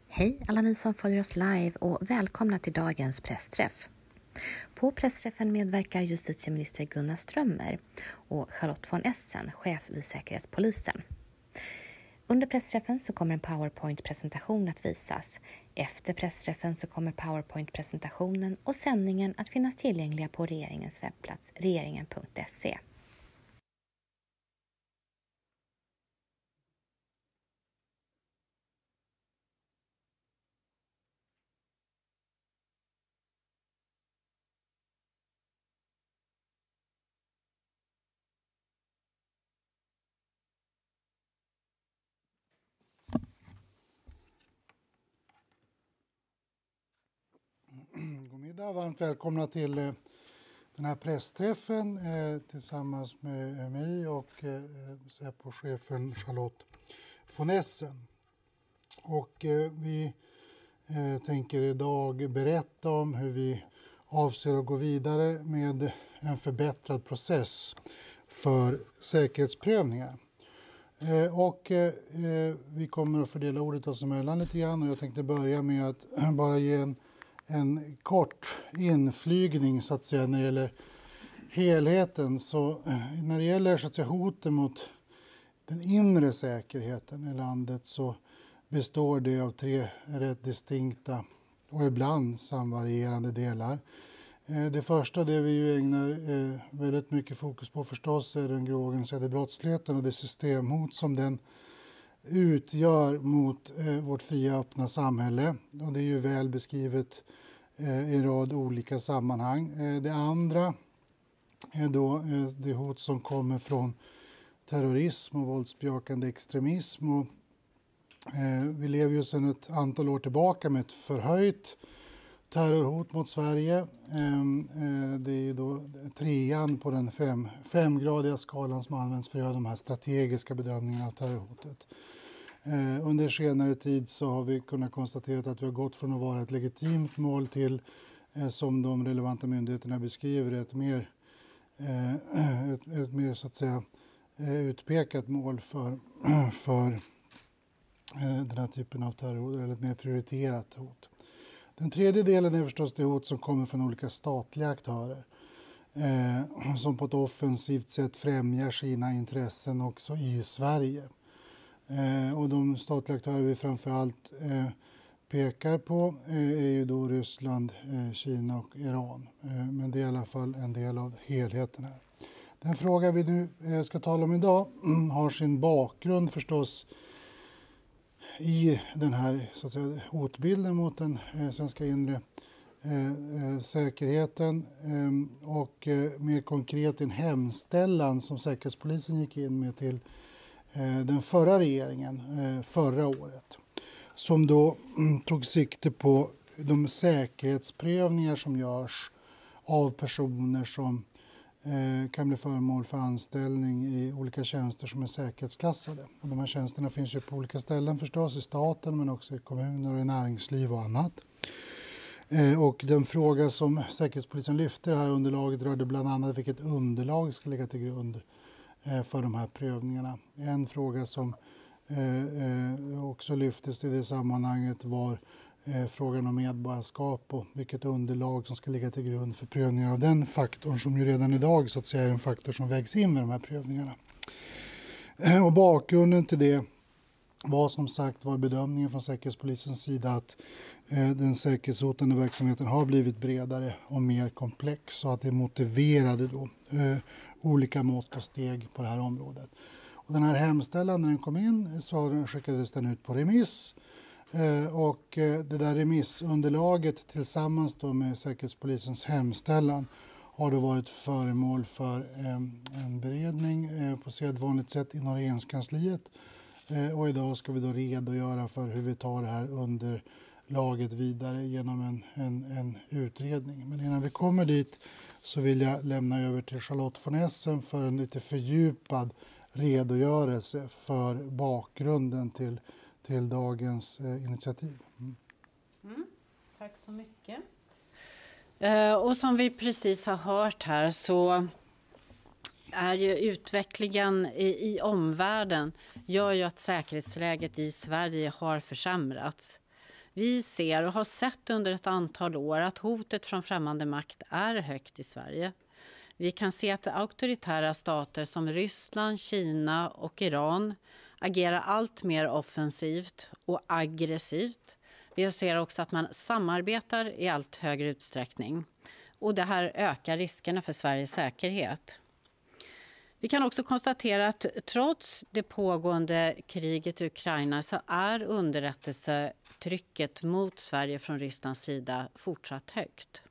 Hej alla ni som följer oss live och välkomna till dagens pressträff. På pressträffen medverkar justitieminister Gunnar Strömmer och Charlotte von Essen, chef vid Säkerhetspolisen. Under pressträffen så kommer en PowerPoint-presentation att visas. Efter pressträffen så kommer PowerPoint-presentationen och sändningen att finnas tillgängliga på regeringens webbplats regeringen.se. God middag, varmt välkomna till den här pressträffen tillsammans med mig och Säpo-chefen Charlotte von Essen. Och vi tänker idag berätta om hur vi avser att gå vidare med en förbättrad process för säkerhetsprövningar. Vi kommer att fördela ordet oss emellan lite grann, och jag tänkte börja med att bara ge en kort inflygning så att säga när det gäller helheten. Så när det gäller så att säga hoten mot den inre säkerheten i landet så består det av 3 rätt distinkta och ibland samvarierande delar. Det första, det vi ju ägnar väldigt mycket fokus på förstås, är den grova organiserade brottsligheten och det systemhot som den utgör mot vårt fria öppna samhälle, och det är ju väl beskrivet i en rad olika sammanhang. Det andra är då det hot som kommer från terrorism och våldsbejakande extremism, och vi lever ju sedan ett antal år tillbaka med ett förhöjt terrorhot mot Sverige. Det är ju då 3:an på den femgradiga skalan som används för att göra de här strategiska bedömningarna av terrorhotet. Under senare tid så har vi kunnat konstatera att vi har gått från att vara ett legitimt mål till, som de relevanta myndigheterna beskriver, ett mer så att säga utpekat mål för den här typen av terror, eller ett mer prioriterat hot. Den tredje delen är förstås det hot som kommer från olika statliga aktörer som på ett offensivt sätt främjar sina intressen också i Sverige. Och de statliga aktörer vi framförallt pekar på är ju då Ryssland, Kina och Iran. Men det är i alla fall en del av helheten här. Den fråga vi nu ska tala om idag har sin bakgrund förstås i den här så att säga hotbilden mot den svenska inre säkerheten och mer konkret en hemställan som Säkerhetspolisen gick in med till den förra regeringen förra året, som då tog sikte på de säkerhetsprövningar som görs av personer som kan bli föremål för anställning i olika tjänster som är säkerhetsklassade. Och de här tjänsterna finns ju på olika ställen förstås, i staten men också i kommuner och i näringsliv och annat. Och den fråga som Säkerhetspolisen lyfter här underlaget rörde bland annat vilket underlag ska ligga till grund för de här prövningarna. En fråga som också lyftes i det sammanhanget var frågan om medborgarskap och vilket underlag som ska ligga till grund för prövningar av den faktorn, som ju redan idag så att säga är en faktor som vägs in med de här prövningarna. Och bakgrunden till det var som sagt var bedömningen från Säkerhetspolisens sida att den säkerhetshotande verksamheten har blivit bredare och mer komplex, och att det motiverade då olika mått och steg på det här området. Och den här hemställan, när den kom in så skickades den ut på remiss. Och det där remissunderlaget tillsammans då med Säkerhetspolisens hemställan har då varit föremål för en beredning på sedvanligt sätt inom regeringskansliet. Och idag ska vi då redogöra för hur vi tar det här underlaget vidare genom en utredning. Men innan vi kommer dit så vill jag lämna över till Charlotte von Essen för en lite fördjupad redogörelse för bakgrunden till dagens initiativ. Tack så mycket. Och som vi precis har hört här så är ju utvecklingen i omvärlden gör ju att säkerhetsläget i Sverige har försämrats. Vi ser och har sett under ett antal år att hotet från främmande makt är högt i Sverige. Vi kan se att auktoritära stater som Ryssland, Kina och Iran agerar allt mer offensivt och aggressivt. Vi ser också att man samarbetar i allt högre utsträckning. Och det här ökar riskerna för Sveriges säkerhet. Vi kan också konstatera att trots det pågående kriget i Ukraina så är underrättelsetrycket mot Sverige från Rysslands sida fortsatt högt.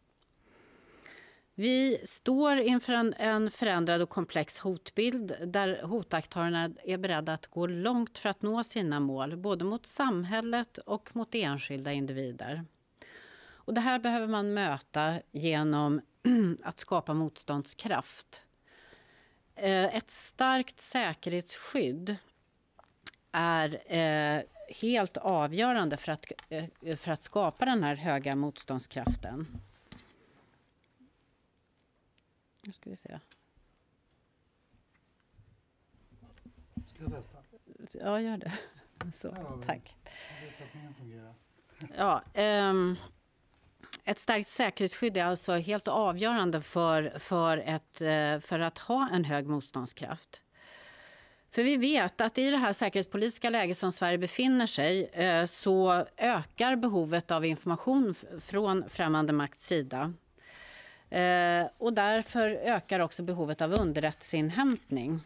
Vi står inför en förändrad och komplex hotbild där hotaktörerna är beredda att gå långt för att nå sina mål, både mot samhället och mot enskilda individer. Och det här behöver man möta genom att skapa motståndskraft. Ett starkt säkerhetsskydd är helt avgörande för att skapa den här höga motståndskraften. Nu ska vi se. Ska jag testa? Ja, gör det. Så, tack. Ja, ett starkt säkerhetsskydd är alltså helt avgörande för att ha en hög motståndskraft. För vi vet att i det här säkerhetspolitiska läget som Sverige befinner sig så ökar behovet av information från främmande makts sida. Och därför ökar också behovet av underrättelseinhämtning.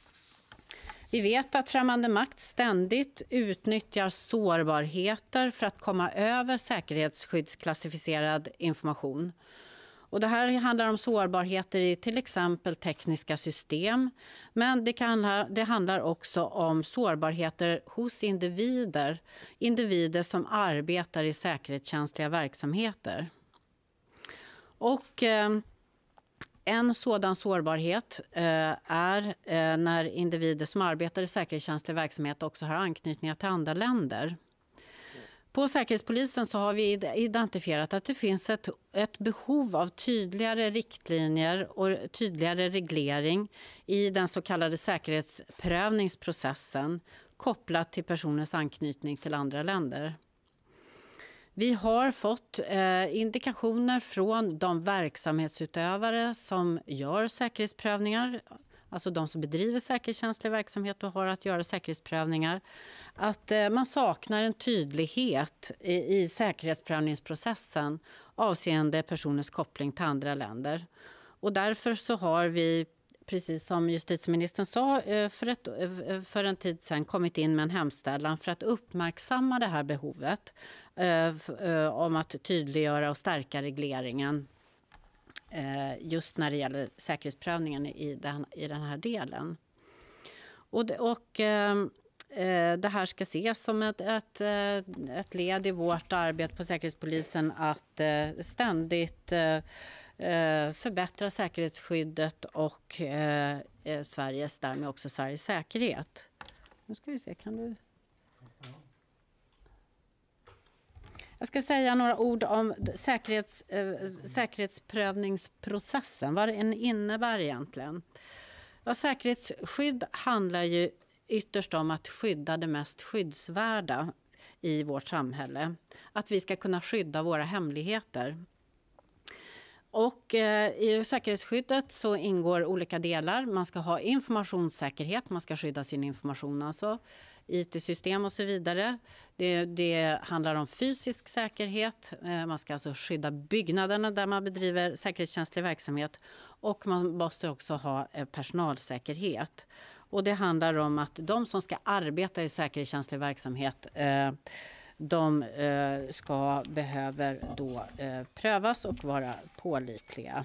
Vi vet att främmande makt ständigt utnyttjar sårbarheter för att komma över säkerhetsskyddsklassificerad information. Och det här handlar om sårbarheter i till exempel tekniska system. Men det handlar också om sårbarheter hos individer som arbetar i säkerhetskänsliga verksamheter. Och en sådan sårbarhet är när individer som arbetar i säkerhetskänslig verksamhet också har anknytningar till andra länder. På Säkerhetspolisen så har vi identifierat att det finns ett behov av tydligare riktlinjer och tydligare reglering i den så kallade säkerhetsprövningsprocessen kopplat till personers anknytning till andra länder. Vi har fått indikationer från de verksamhetsutövare som gör säkerhetsprövningar, alltså de som bedriver säkerhetskänslig verksamhet och har att göra säkerhetsprövningar, att man saknar en tydlighet i säkerhetsprövningsprocessen avseende personers koppling till andra länder. Och därför så har vi, precis som justitieministern sa, för en tid sedan kommit in med en hemställan för att uppmärksamma det här behovet om att tydliggöra och stärka regleringen just när det gäller säkerhetsprövningen i den här delen. Och det här ska ses som ett led i vårt arbete på Säkerhetspolisen att ständigt förbättra säkerhetsskyddet och därmed också Sveriges säkerhet. Nu ska vi se, kan du... Jag ska säga några ord om säkerhetsprövningsprocessen, vad den innebär egentligen. Ja, säkerhetsskydd handlar ju ytterst om att skydda det mest skyddsvärda i vårt samhälle. Att vi ska kunna skydda våra hemligheter. Och i säkerhetsskyddet så ingår olika delar. Man ska ha informationssäkerhet, man ska skydda sin information, alltså IT-system och så vidare. Det handlar om fysisk säkerhet, man ska alltså skydda byggnaderna där man bedriver säkerhetskänslig verksamhet, och man måste också ha personalsäkerhet. Och det handlar om att de som ska arbeta i säkerhetskänslig verksamhet de behöver då prövas och vara pålitliga.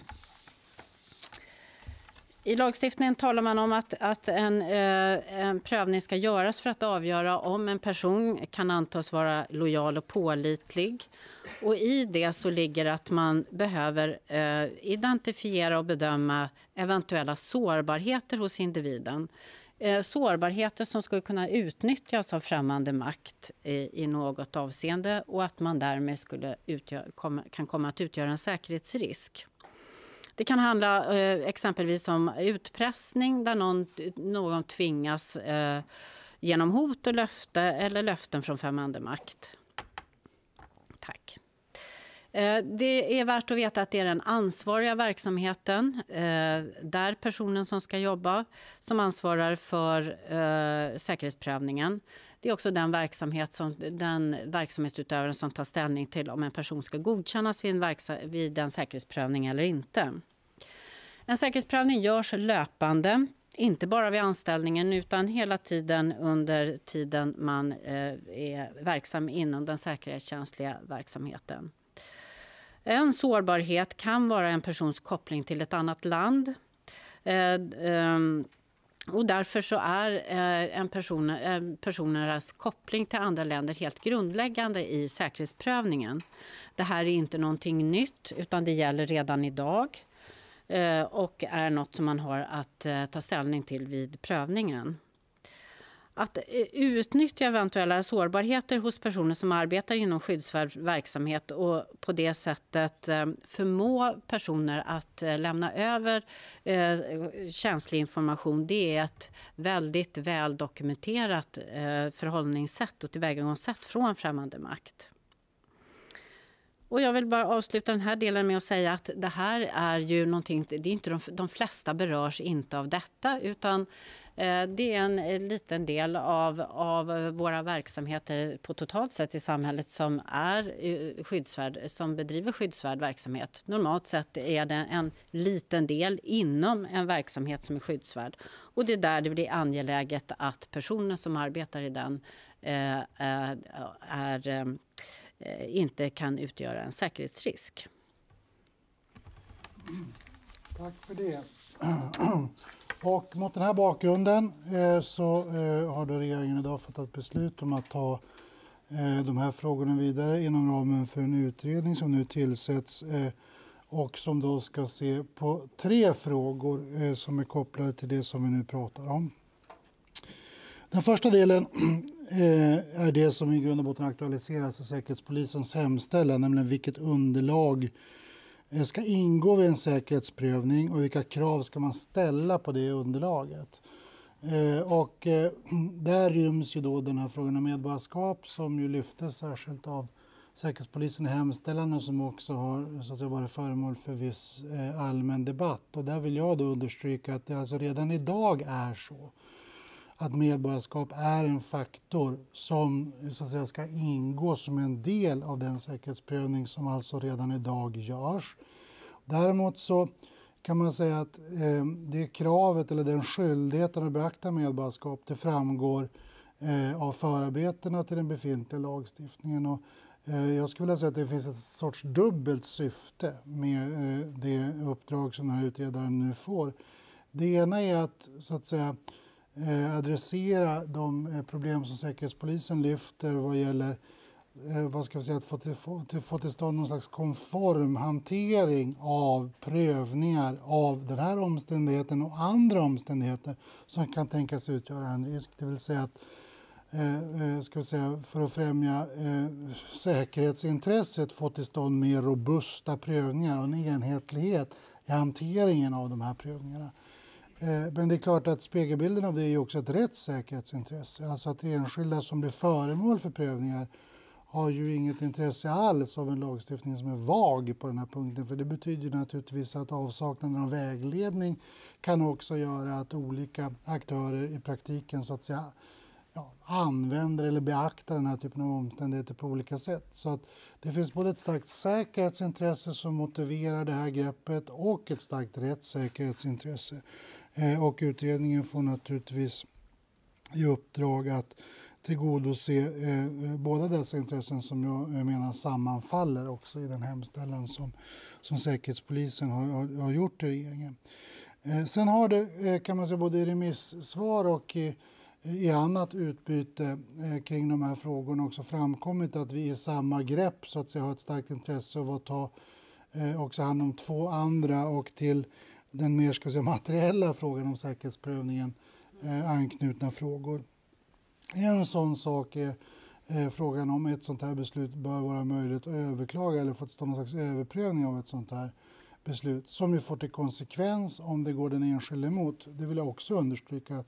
I lagstiftningen talar man om att en prövning ska göras för att avgöra om en person kan antas vara lojal och pålitlig. Och i det så ligger att man behöver identifiera och bedöma eventuella sårbarheter hos individen. Sårbarheter som skulle kunna utnyttjas av främmande makt i något avseende, och att man därmed kan komma att utgöra en säkerhetsrisk. Det kan handla exempelvis om utpressning där någon tvingas genom hot och löfte eller löften från främmande makt. Tack. Det är värt att veta att det är den ansvariga verksamheten, där personen som ska jobba, som ansvarar för säkerhetsprövningen. Det är också den verksamhetsutövaren som tar ställning till om en person ska godkännas vid en säkerhetsprövning eller inte. En säkerhetsprövning görs löpande, inte bara vid anställningen utan hela tiden under tiden man är verksam inom den säkerhetskänsliga verksamheten. En sårbarhet kan vara en persons koppling till ett annat land. Och därför så är personernas koppling till andra länder helt grundläggande i säkerhetsprövningen. Det här är inte någonting nytt utan det gäller redan idag och är något som man har att ta ställning till vid prövningen. Att utnyttja eventuella sårbarheter hos personer som arbetar inom skyddsvärd verksamhet och på det sättet förmå personer att lämna över känslig information, det är ett väldigt väl dokumenterat förhållningssätt och tillvägagångssätt från främmande makt. Och jag vill bara avsluta den här delen med att säga att det här är ju någonting, det är inte de flesta berörs inte av detta utan det är en liten del av våra verksamheter på totalt sätt i samhället som är skyddsvärd, som bedriver skyddsvärd verksamhet. Normalt sett är det en liten del inom en verksamhet som är skyddsvärd. Och det är där det blir angeläget att personer som arbetar i den inte kan utgöra en säkerhetsrisk. Tack för det. Och mot den här bakgrunden så har då regeringen idag fattat beslut om att ta de här frågorna vidare inom ramen för en utredning som nu tillsätts och som då ska se på 3 frågor som är kopplade till det som vi nu pratar om. Den första delen är det som i grund och botten aktualiseras i Säkerhetspolisens hemställan, nämligen vilket underlag ska ingå vid en säkerhetsprövning och vilka krav ska man ställa på det underlaget. Och där ryms ju då den här frågan om medborgarskap som ju lyftes särskilt av Säkerhetspolisen i hemställan och som också har så att säga, varit föremål för viss allmän debatt. Och där vill jag då understryka att det alltså redan idag är så att medborgarskap är en faktor som så att säga, ska ingå som en del av den säkerhetsprövning som alltså redan idag görs. Däremot så kan man säga att det kravet eller den skyldigheten att beakta medborgarskap det framgår av förarbetena till den befintliga lagstiftningen. Och, jag skulle vilja säga att det finns ett sorts dubbelt syfte med det uppdrag som den här utredaren nu får. Det ena är att så att säga adressera de problem som Säkerhetspolisen lyfter vad gäller att få till stånd någon slags konform hantering av prövningar av den här omständigheten och andra omständigheter som kan tänkas utgöra en risk. Det vill säga att för att främja säkerhetsintresset få till stånd mer robusta prövningar och en enhetlighet i hanteringen av de här prövningarna. Men det är klart att spegelbilden av det är också ett rättssäkerhetsintresse. Alltså att enskilda som blir föremål för prövningar har ju inget intresse alls av en lagstiftning som är vag på den här punkten. För det betyder naturligtvis att avsaknaden av vägledning kan också göra att olika aktörer i praktiken så att säga använder eller beaktar den här typen av omständigheter på olika sätt. Så att det finns både ett starkt säkerhetsintresse som motiverar det här greppet och ett starkt rättssäkerhetsintresse. Och utredningen får naturligtvis i uppdrag att tillgodose båda dessa intressen som jag menar sammanfaller också i den hemställan som Säkerhetspolisen har gjort till regeringen. Sen har det kan man säga både i remissvar och i annat utbyte kring de här frågorna också framkommit att vi i samma grepp så att säga har ett starkt intresse av att ta också hand om 2 andra och till den mer ska säga, materiella frågan om säkerhetsprövningen anknutna frågor. En sån sak är frågan om ett sånt här beslut bör vara möjligt att överklaga eller få till stånd någon slags överprövning av ett sånt här beslut som ju får till konsekvens om det går den enskilde emot. Det vill jag också understryka att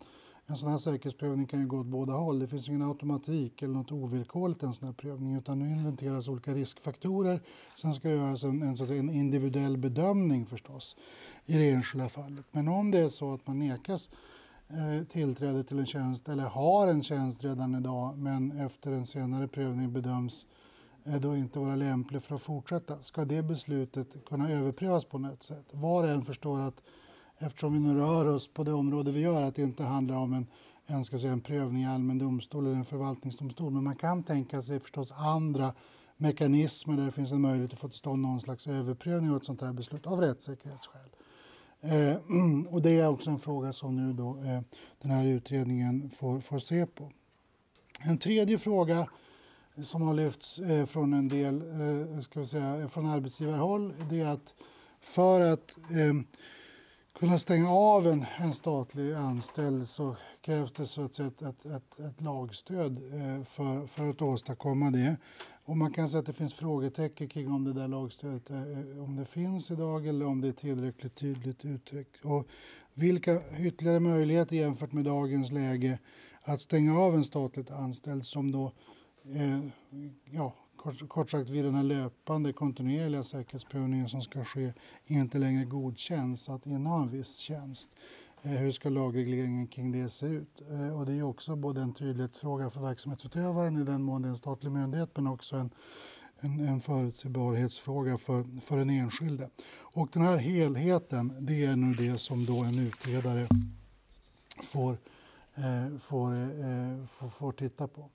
en sån här säkerhetsprövning kan ju gå åt båda håll. Det finns ju ingen automatik eller något ovillkorligt i en sån här prövning, utan nu inventeras olika riskfaktorer. Sen ska göras en individuell bedömning förstås i det enskilda fallet. Men om det är så att man nekas tillträde till en tjänst eller har en tjänst redan idag men efter en senare prövning bedöms då inte vara lämplig för att fortsätta, ska det beslutet kunna överprövas på något sätt. Var och en förstår att eftersom vi nu rör oss på det område vi gör, att det inte handlar om en prövning i allmän domstol eller en förvaltningsdomstol, men man kan tänka sig förstås andra mekanismer där det finns en möjlighet att få till stånd någon slags överprövning av ett sånt här beslut av rättssäkerhetsskäl. Och det är också en fråga som nu då den här utredningen får se på. En tredje fråga som har lyfts från en del från arbetsgivarhåll, det är att för att kunna stänga av en statlig anställd så krävs det så att säga ett lagstöd för att åstadkomma det. Och man kan säga att det finns frågetecken kring om det där lagstödet om det finns idag eller om det är tillräckligt tydligt uttryckt. Och vilka ytterligare möjligheter jämfört med dagens läge att stänga av en statligt anställd som då kort sagt vid den här löpande kontinuerliga säkerhetsprövningen som ska ske inte längre godkänns att inneha en viss tjänst. Hur ska lagregleringen kring det se ut? Och det är också både en tydlighetsfråga för verksamhetsutövaren i den mån det är en statlig myndighet, men också en förutsägbarhetsfråga för den enskilde. Och den här helheten, det är nu det som då en utredare får titta på.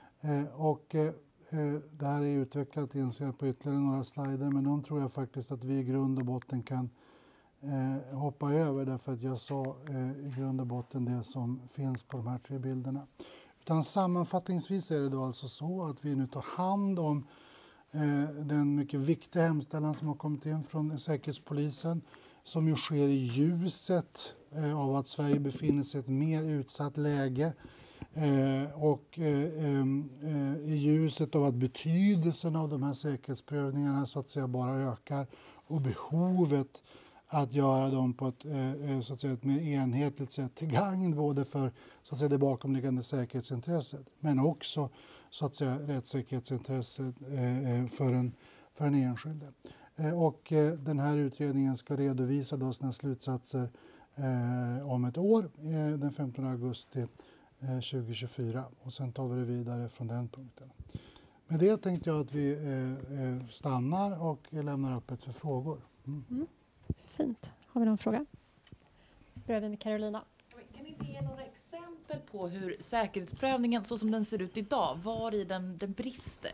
Det här är utvecklat på ytterligare några slider, men de tror jag faktiskt att vi i grund och botten kan hoppa över, därför att jag sa i grund och botten det som finns på de här 3 bilderna. Utan sammanfattningsvis är det då alltså så att vi nu tar hand om den mycket viktiga hemställan som har kommit in från Säkerhetspolisen, som ju sker i ljuset av att Sverige befinner sig i ett mer utsatt läge och i ljuset av att betydelsen av de här säkerhetsprövningarna så att säga bara ökar och behovet att göra dem på ett mer enhetligt sätt till gagn både för så att säga, det bakomliggande säkerhetsintresset, men också så att säga, rättssäkerhetsintresset för en enskilde. Och den här utredningen ska redovisa då sina slutsatser om ett år, den 15 augusti 2024, och sen tar vi det vidare från den punkten. Med det tänkte jag att vi stannar och lämnar öppet för frågor. Fint. Har vi någon fråga? Börjar vi med Carolina. Kan ni ge några exempel på hur säkerhetsprövningen så som den ser ut idag, var i den brister?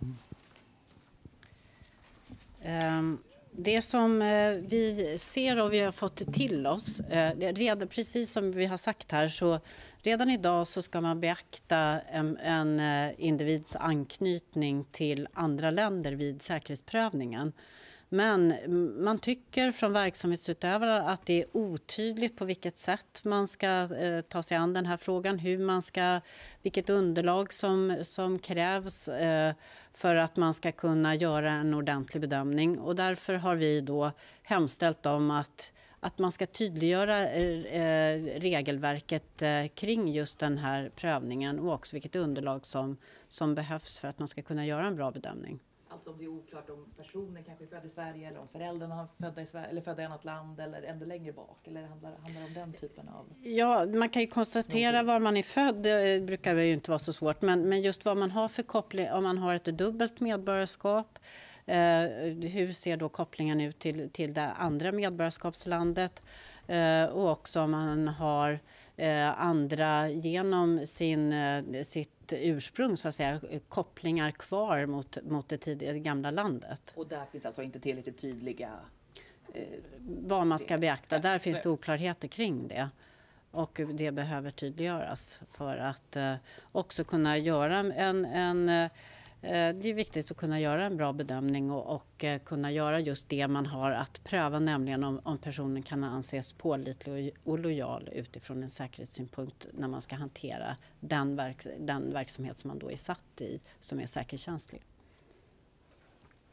Det som vi ser och vi har fått till oss, redan, precis som vi har sagt här, så redan idag så ska man beakta en individs anknytning till andra länder vid säkerhetsprövningen. Men man tycker från verksamhetsutövare att det är otydligt på vilket sätt man ska ta sig an den här frågan, vilket underlag som krävs för att man ska kunna göra en ordentlig bedömning. Och därför har vi då hemställt om att man ska tydliggöra regelverket kring just den här prövningen och också vilket underlag som behövs för att man ska kunna göra en bra bedömning. Alltså om det är oklart om personen kanske är född i Sverige eller om föräldrarna är födda i Sverige eller födda i annat land eller ända längre bak, eller handlar det om den typen av... Ja, man kan ju konstatera var man är född, det brukar ju inte vara så svårt, men just vad man har för koppling, om man har ett dubbelt medborgarskap, hur ser då kopplingen ut till det andra medborgarskapslandet, och också om man har andra genom sitt ursprung så att säga, kopplingar kvar mot det tidigare gamla landet. Och där finns alltså inte tillräckligt tydliga... vad man ska beakta, där finns det oklarheter kring det. Och det behöver tydliggöras för att också kunna göra det är viktigt att kunna göra en bra bedömning och kunna göra just det man har att pröva, nämligen om personen kan anses pålitlig och lojal utifrån en säkerhetssynpunkt när man ska hantera den verksamhet som man då är satt i som är säkerhetskänslig.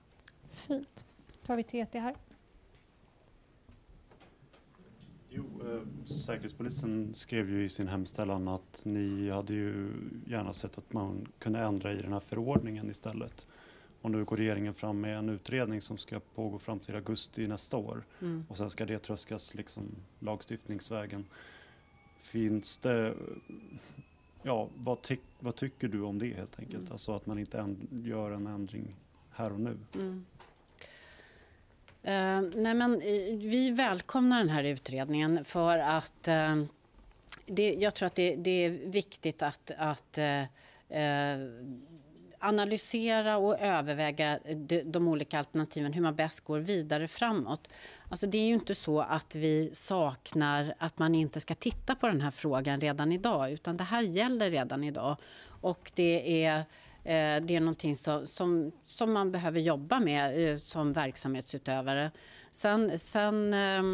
Fint. Tar vi TT här. Jo, Säkerhetspolisen skrev ju i sin hemställan att ni hade ju gärna sett att man kunde ändra i den här förordningen istället. Och nu går regeringen fram med en utredning som ska pågå fram till augusti nästa år. Och sen ska det tröskas liksom lagstiftningsvägen. Finns det... Ja, vad tycker du om det helt enkelt? Alltså att man inte gör en ändring här och nu. Nej, men vi välkomnar den här utredningen för att jag tror att det är viktigt att analysera och överväga de olika alternativen, hur man bäst går vidare framåt. Alltså det är ju inte så att vi saknar att man inte ska titta på den här frågan redan idag, utan det här gäller redan idag. Och det är någonting som man behöver jobba med som verksamhetsutövare. Sen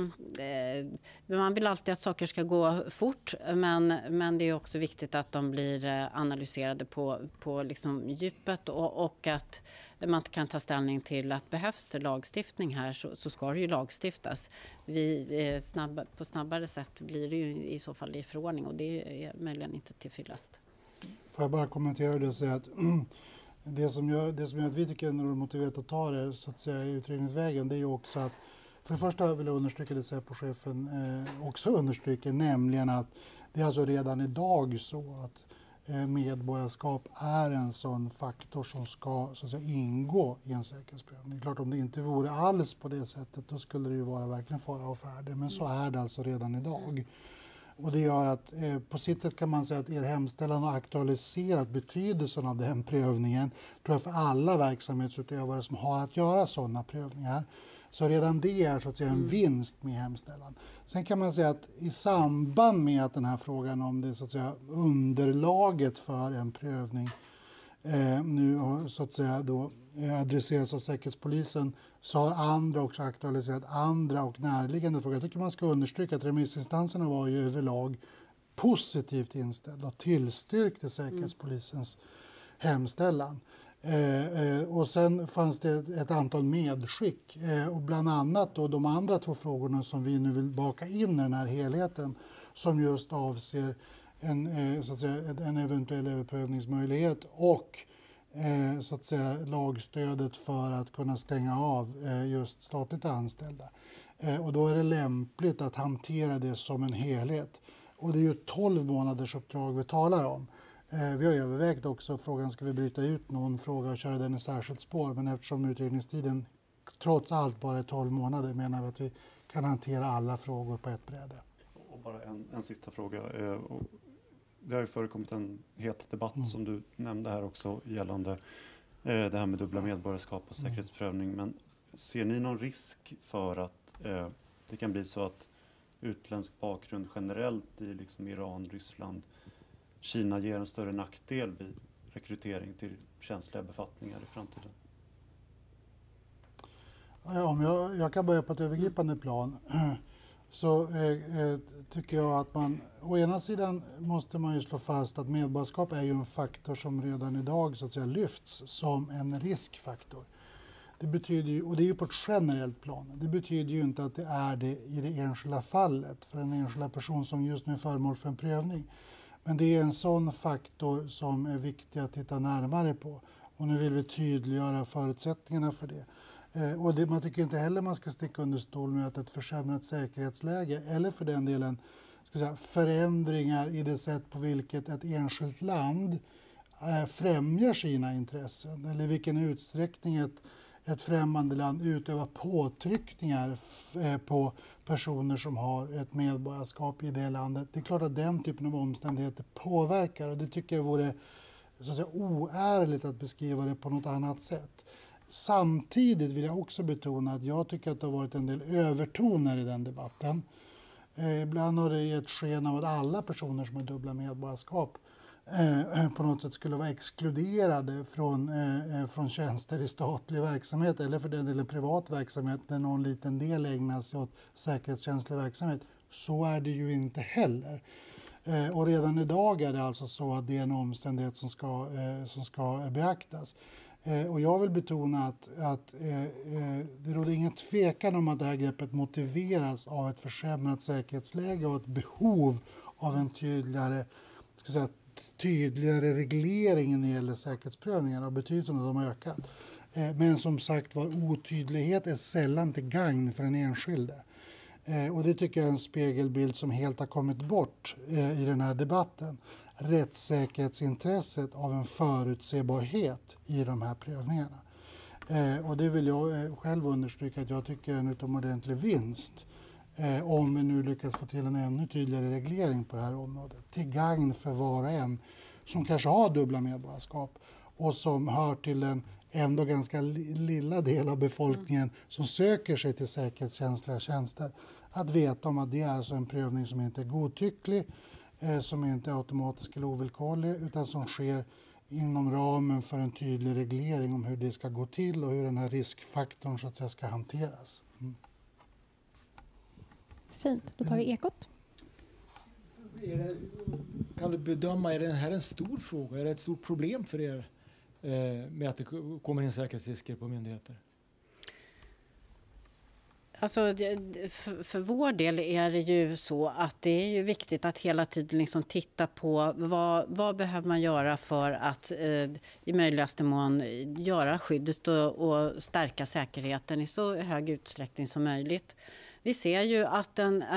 man vill alltid att saker ska gå fort, men det är också viktigt att de blir analyserade på liksom djupet och att man kan ta ställning till att behövs det lagstiftning här så ska det ju lagstiftas. På snabbare sätt blir det ju i så fall i förordning, och det är möjligen inte tillfyllest. Får jag bara kommentera det och säga att det som gör att vi tycker att det är motiverat att ta det så att säga i utredningsvägen, det är ju också att för det första vill jag understryka det Säpo-chefen också understryker, nämligen att det är alltså redan idag så att medborgarskap är en sån faktor som ska så att säga ingå i en säkerhetsprövning. Det är klart, om det inte vore alls på det sättet då skulle det ju vara verkligen fara och färdig, men så är det alltså redan idag. Och det gör att på sitt sätt kan man säga att er hemställan har aktualiserat betydelsen av den prövningen, tror jag, för alla verksamhetsutövare som har att göra sådana prövningar. Så redan det är så att säga en vinst med hemställan. Sen kan man säga att i samband med att den här frågan om det så att säga underlaget för en prövning nu har så att säga då adresseras av Säkerhetspolisen, så har andra också aktualiserat andra och närliggande frågor. Jag tycker man ska understryka att remissinstanserna var ju överlag positivt inställda och tillstyrkte Säkerhetspolisens hemställan. Och sen fanns det ett antal medskick och bland annat då de andra två frågorna som vi nu vill baka in i den här helheten, som just avser så att säga, en eventuell överprövningsmöjlighet och så att säga lagstödet för att kunna stänga av just statligt anställda. Och då är det lämpligt att hantera det som en helhet. Och det är ju 12 månaders uppdrag vi talar om. Vi har övervägt också frågan, ska vi bryta ut någon fråga och köra den i särskilt spår, men eftersom utredningstiden trots allt bara är 12 månader menar vi att vi kan hantera alla frågor på ett bräde. Och bara en sista fråga. Det har ju förekommit en het debatt som du nämnde här också gällande det här med dubbla medborgarskap och säkerhetsprövning. Men ser ni någon risk för att det kan bli så att utländsk bakgrund generellt i liksom Iran, Ryssland, Kina ger en större nackdel vid rekrytering till känsliga befattningar i framtiden? Ja, om jag kan börja på ett övergripande plan så tycker jag att man å ena sidan måste man ju slå fast att medborgarskap är ju en faktor som redan idag så att säga lyfts som en riskfaktor. Det betyder ju, och det är ju på ett generellt plan, det betyder ju inte att det är det i det enskilda fallet för en enskilda person som just nu är föremål för en prövning. Men det är en sån faktor som är viktig att titta närmare på. Och nu vill vi tydliggöra förutsättningarna för det. Och man tycker inte heller man ska sticka under stol med att ett försämrat säkerhetsläge eller för den delen förändringar i det sätt på vilket ett enskilt land främjar sina intressen eller i vilken utsträckning ett främmande land utövar påtryckningar på personer som har ett medborgarskap i det landet. Det är klart att den typen av omständigheter påverkar och det tycker jag vore så att säga oärligt att beskriva det på något annat sätt. Samtidigt vill jag också betona att jag tycker att det har varit en del övertoner i den debatten. Ibland har det gett sken av att alla personer som har dubbla medborgarskap på något sätt skulle vara exkluderade från tjänster i statlig verksamhet eller för den delen privat verksamhet där någon liten del ägnar sig åt säkerhetskänslig verksamhet. Så är det ju inte heller. Och redan idag är det alltså så att det är en omständighet som ska beaktas. Och jag vill betona att det råder ingen tvekan om att det här greppet motiveras av ett försämrat säkerhetsläge och ett behov av en tydligare reglering när det gäller säkerhetsprövningar och betydelsen att de har ökat. Men som sagt var, otydlighet är sällan till gagn för den enskilde. Och det tycker jag är en spegelbild som helt har kommit bort i den här debatten. Rättssäkerhetsintresset av en förutsebarhet i de här prövningarna. Och det vill jag själv understryka att jag tycker är en utomordentlig vinst om vi nu lyckas få till en ännu tydligare reglering på det här området. Till gagn för var och en som kanske har dubbla medborgarskap och som hör till den ändå ganska lilla del av befolkningen som söker sig till säkerhetskänsliga tjänster. Att veta om att det är alltså en prövning som inte är godtycklig, som inte är automatisk eller ovillkorlig, utan som sker inom ramen för en tydlig reglering om hur det ska gå till och hur den här riskfaktorn så att säga ska hanteras. Fint, då tar vi Ekot. Kan du bedöma, är det här en stor fråga? Är det ett stort problem för er med att det kommer in säkerhetsrisker på myndigheter? Alltså, för vår del är det ju så att det är ju viktigt att hela tiden liksom titta på vad behöver man göra för att i möjligaste mån göra skyddet och stärka säkerheten i så hög utsträckning som möjligt. Vi ser ju att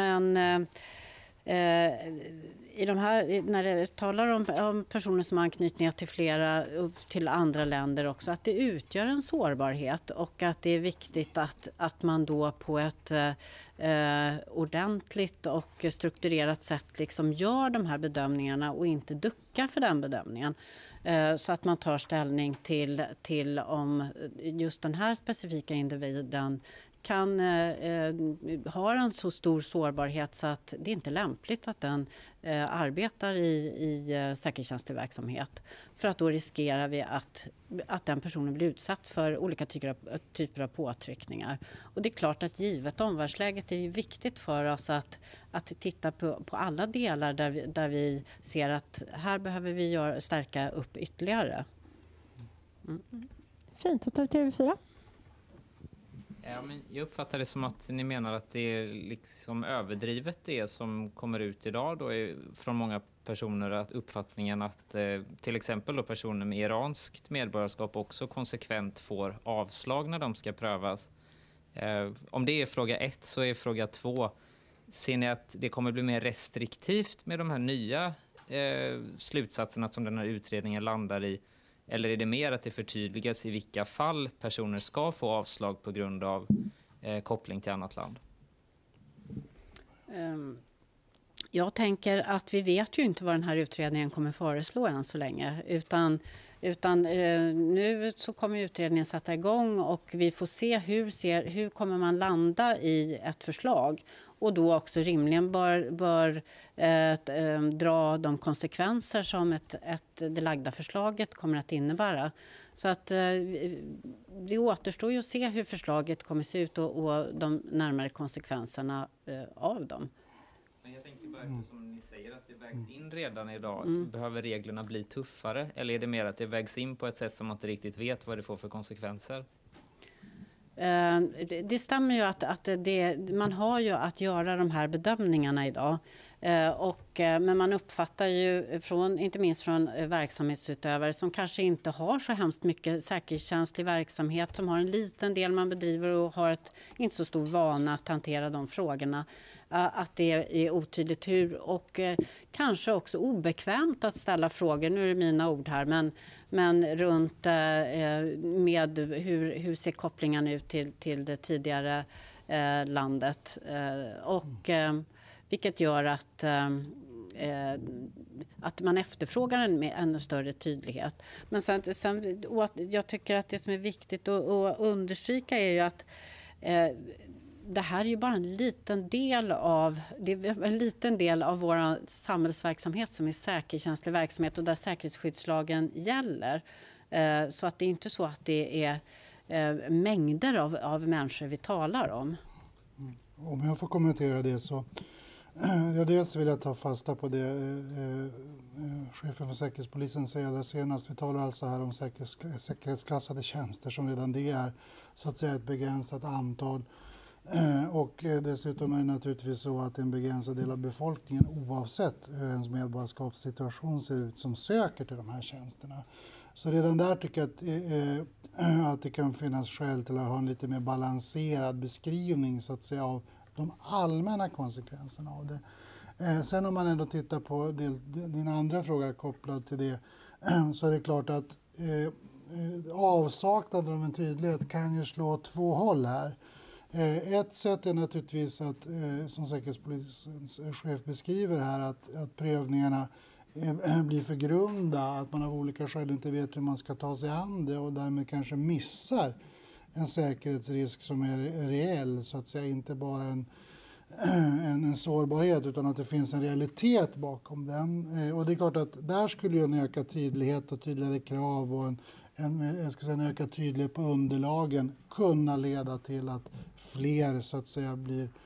i de här, när det talar om personer som har anknytningar till andra länder också, att det utgör en sårbarhet och att det är viktigt att man då på ett ordentligt och strukturerat sätt liksom gör de här bedömningarna och inte duckar för den bedömningen. Så att man tar ställning till om just den här specifika individen kan ha en så stor sårbarhet så att det inte är lämpligt att den arbetar i säkerhetskänslig verksamhet. För att då riskerar vi att den personen blir utsatt för olika typer av påtryckningar. Och det är klart att givet omvärldsläget är det viktigt för oss att titta på alla delar där vi ser att här behöver vi stärka upp ytterligare. Fint, då tar vi TV4. Ja, men jag uppfattar det som att ni menar att det är liksom överdrivet det som kommer ut idag då från många personer, att uppfattningen att till exempel då personer med iranskt medborgarskap också konsekvent får avslag när de ska prövas. Om det är fråga 1 så är fråga 2, ser ni att det kommer bli mer restriktivt med de här nya slutsatserna som den här utredningen landar i? Eller är det mer att det förtydligas i vilka fall personer ska få avslag på grund av koppling till annat land? Jag tänker att vi vet ju inte vad den här utredningen kommer föreslå än så länge. Utan nu så kommer utredningen sätta igång och vi får se hur kommer man landa i ett förslag. Och då också rimligen bör dra de konsekvenser som det lagda förslaget kommer att innebära. Så att det återstår ju att se hur förslaget kommer se ut och de närmare konsekvenserna av dem. Men jag tänker bara, som ni säger att det vägs in redan idag, behöver reglerna bli tuffare? Eller är det mer att det vägs in på ett sätt som man inte riktigt vet vad det får för konsekvenser? Det stämmer ju att man har ju att göra de här bedömningarna idag. Men man uppfattar ju inte minst från verksamhetsutövare som kanske inte har så hemskt mycket säkerhetskänslig verksamhet, som har en liten del man bedriver och har inte så stor vana att hantera de frågorna, att det är otydligt hur och kanske också obekvämt att ställa frågor, nu är det mina ord här, men runt med hur ser kopplingen ut till det tidigare landet och vilket gör att man efterfrågar en ännu större tydlighet. Men sen, jag tycker att det som är viktigt att understryka är ju att det här är ju bara en liten del av vår samhällsverksamhet som är säkerhetskänslig verksamhet och där säkerhetsskyddslagen gäller. Så att det är inte så att det är mängder av människor vi talar om. Om jag får kommentera det så Ja, dels vill jag ta fasta på det chefen för Säkerhetspolisen säger allra senast. Vi talar alltså här om säkerhetsklassade tjänster som redan det är så att säga ett begränsat antal. Och dessutom är det naturligtvis så att en begränsad del av befolkningen oavsett hur ens medborgarskapssituation ser ut som söker till de här tjänsterna. Så redan där tycker jag att det kan finnas skäl till att ha en lite mer balanserad beskrivning så att säga av de allmänna konsekvenserna av det. Sen om man ändå tittar på din andra fråga kopplad till det så är det klart att avsaknaden av en tydlighet kan ju slå åt två håll här. Ett sätt är naturligtvis att, som Säkerhetspolisens chef beskriver här, att prövningarna blir för grunda, att man av olika skäl inte vet hur man ska ta sig an det och därmed kanske missar en säkerhetsrisk som är reell, så att säga inte bara en sårbarhet utan att det finns en realitet bakom den. Och det är klart att där skulle ju en ökad tydlighet och tydligare krav och en ökad tydlighet på underlagen kunna leda till att fler så att säga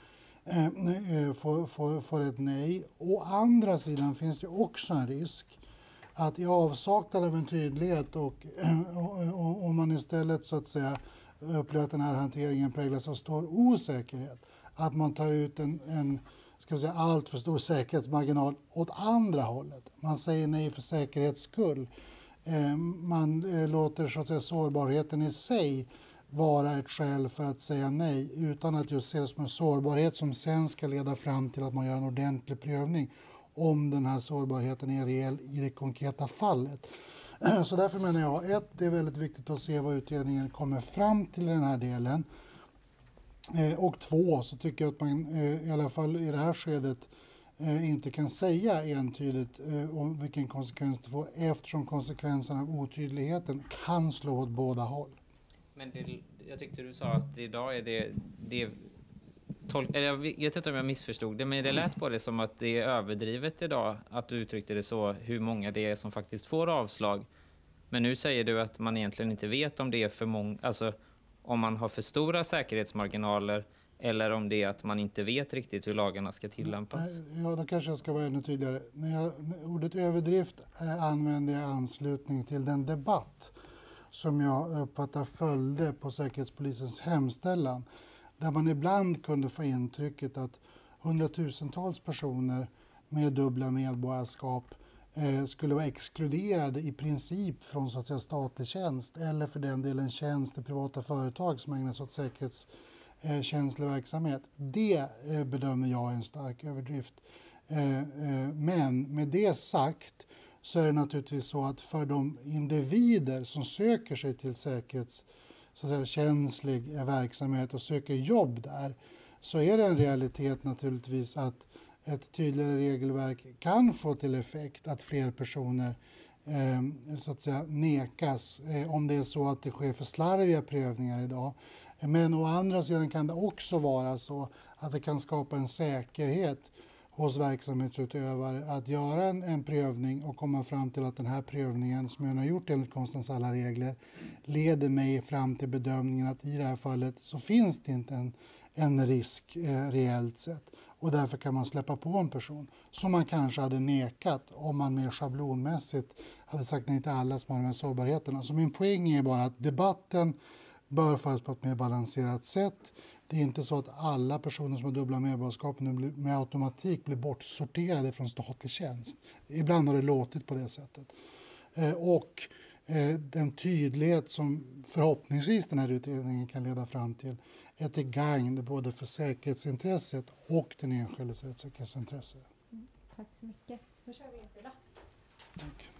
får ett nej. Å andra sidan finns det också en risk att i avsaknad av en tydlighet och om man istället så att säga upplever att den här hanteringen präglas av stor osäkerhet, att man tar ut en ska vi säga, allt för stor säkerhetsmarginal åt andra hållet. Man säger nej för säkerhets skull. Man låter så att säga sårbarheten i sig vara ett skäl för att säga nej utan att just se det som en sårbarhet som sen ska leda fram till att man gör en ordentlig prövning om den här sårbarheten är reell i det konkreta fallet. Så därför menar jag det är väldigt viktigt att se vad utredningen kommer fram till i den här delen. Och 2 så tycker jag att man i alla fall i det här skedet inte kan säga entydigt om vilken konsekvens det får eftersom konsekvenserna av otydligheten kan slå åt båda håll. Men jag tyckte du sa att idag är jag vet inte om jag missförstod det, men det lät på det som att det är överdrivet idag att du uttryckte det så, hur många det är som faktiskt får avslag. Men nu säger du att man egentligen inte vet om det är för många, alltså om man har för stora säkerhetsmarginaler eller om det är att man inte vet riktigt hur lagarna ska tillämpas. Ja, då kanske jag ska vara ännu tydligare. Ordet överdrift använder jag i anslutning till den debatt som jag uppfattar följde på Säkerhetspolisens hemställan. Där man ibland kunde få intrycket att hundratusentals personer med dubbla medborgarskap skulle vara exkluderade i princip från så att säga statlig tjänst eller för den delen tjänst i privata företag som ägnar sig åt säkerhetskänslig verksamhet. Det bedömer jag är en stark överdrift. Men med det sagt så är det naturligtvis så att för de individer som söker sig till säkerhetskänslig verksamhet och söker jobb där så är det en realitet naturligtvis att ett tydligare regelverk kan få till effekt att fler personer så att säga nekas om det är så att det sker för slarviga prövningar idag. Men å andra sidan kan det också vara så att det kan skapa en säkerhet hos verksamhetsutövare att göra en prövning och komma fram till att den här prövningen som jag har gjort enligt konstens alla regler leder mig fram till bedömningen att i det här fallet så finns det inte en risk reellt sett. Och därför kan man släppa på en person som man kanske hade nekat om man mer schablonmässigt hade sagt nej till alla som har de här sårbarheterna. Så min poäng är bara att debatten bör föras på ett mer balanserat sätt. Det är inte så att alla personer som har dubbla medborgarskap nu med automatik blir bortsorterade från statlig tjänst. Ibland har det låtit på det sättet. Och den tydlighet som förhoppningsvis den här utredningen kan leda fram till är till gagn både för säkerhetsintresset och den enskildes rättssäkerhetsintresse. Tack så mycket. Då kör vi enskilda. Tack.